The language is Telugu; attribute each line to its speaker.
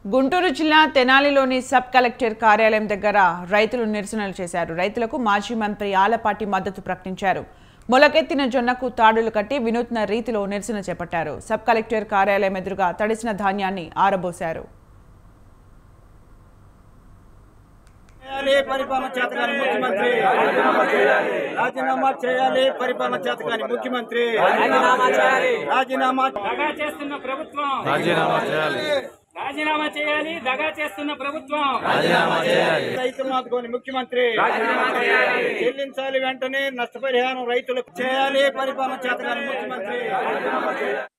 Speaker 1: గుంటూరు జిల్లా తెనాలిలోని సబ్ కలెక్టర్ కార్యాలయం దగ్గర రైతులు నిరసనలు చేశారు. రైతులకు మాజీ మంత్రి ఆలపాటి మద్దతు ప్రకటించారు. మొలకెత్తిన జొన్నకు తాడులు కట్టి వినూత్న రీతిలో నిరసన చేపట్టారు. సబ్ కలెక్టర్ కార్యాలయం ఎదురుగా తడిసిన ధాన్యాన్ని ఆరబోశారు.
Speaker 2: పరిపాలన చేతగాని ముఖ్యమంత్రి రాజీనామా చేయాలి. పరిపాలన చేతగాని ముఖ్యమంత్రి రాజీనామా
Speaker 3: చేస్తున్న ప్రభుత్వం రాజీనామా చేయాలి. దగా చేస్తున్న ప్రభుత్వం
Speaker 2: రైతులు ఆదుకోని ముఖ్యమంత్రి చెల్లించాలి. వెంటనే నష్టపరిహారం రైతులకు చేయాలి. పరిపాలన చేతగాని ముఖ్యమంత్రి